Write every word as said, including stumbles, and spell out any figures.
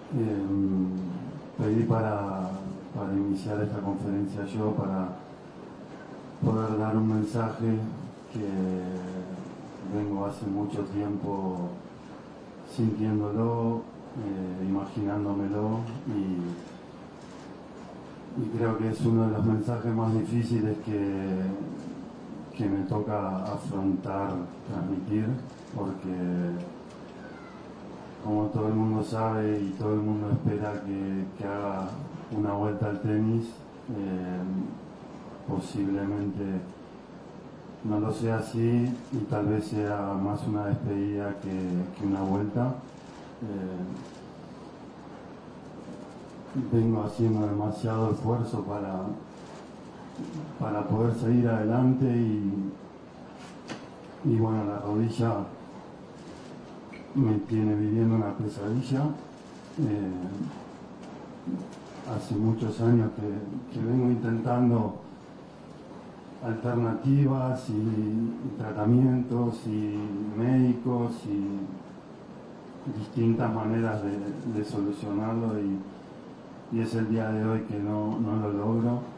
Eh, pedí para, para iniciar esta conferencia yo, para poder dar un mensaje que vengo hace mucho tiempo sintiéndolo, eh, imaginándomelo y, y creo que es uno de los mensajes más difíciles que, que me toca afrontar, transmitir, porque como todo el mundo sabe y todo el mundo espera que, que haga una vuelta al tenis, eh, posiblemente no lo sea así y tal vez sea más una despedida que, que una vuelta. Eh, vengo haciendo demasiado esfuerzo para, para poder seguir adelante y, y bueno, la rodilla me tiene viviendo una pesadilla. Eh, hace muchos años que, que vengo intentando alternativas y, y tratamientos y médicos y distintas maneras de, de solucionarlo y, y es el día de hoy que no, no lo logro.